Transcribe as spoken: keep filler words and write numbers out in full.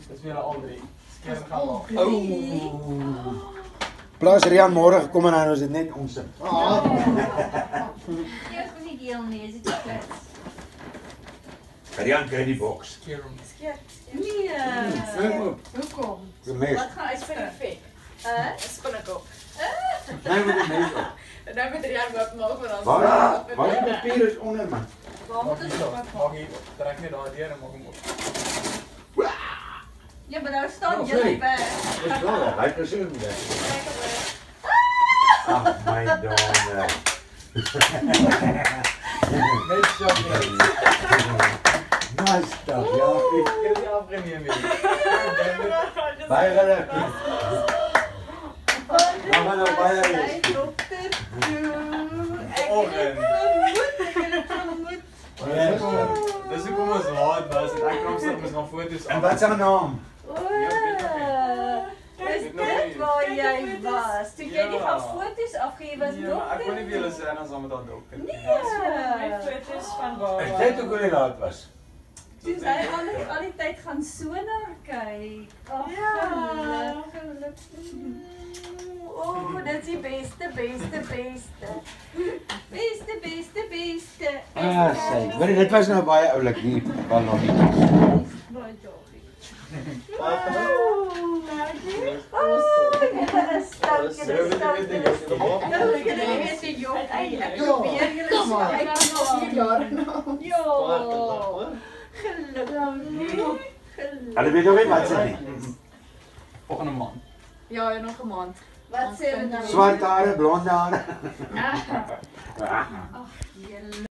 Dis vir julle al drie. Skeer gaan maak. Plaas Rian môre gekom en dan is dit net ons. Jy is nie deel nie, is dit jou klits? Rian kry die boks. Skeer hom. Skeer. Nee. Hoekom? Die mes. Wat gaan uit vir die vet? Uh, 'n spinnekop. Nee, met die mes. Nou met Rian wat maak vir ons. Waar? Waar die papier is onder man. Waar moet ons op Maak hier, trek net daai deur en maak hom op. Ja, maar nou staan Oh, jy sorry. weg. Dis wel, hy is so weg. Trek hom weg. Ag my donder. Net shopping. Nice stuff, ja. Ek het nie afgeneem nie. Baie geluk. Dan gaan nou baie Sy wees. dokter toe. Ek Oggend. het vermoed, ek het vermoed. Dis hoekom ons laat was. Ek kom staan met gaan foto's En wat is haar naam? O, is dit waar jy was? Toe jy nie gaan foto's afgee, was Ja, maar ek dokter kon nie vir julle toe. sê dan saam met haar dokter. Nee. Foto's van waar. Ek weet ook hoe jy laat was. Toe sy al die, al die tyd gaan so na kyk. Ag, geluk, geluk. O, oh, dit is die beste, beste, beste. Beste, beste, beste. Ah, sy. Weet jy, dit was nou baie oulik nie. Wel nog nie. Baie jolly. Oh, julle is sterk, julle is sterk, julle is sterk. Nou, julle weet die jong, ek probeer julle so uit na vier jaar nou. Ja. Gelukkig. Hulle weet ook nie wat sy nie. Volgende maand. Ja, en nog 'n maand. Wat sê hulle nou? Swart hare, blonde hare. Ag, julle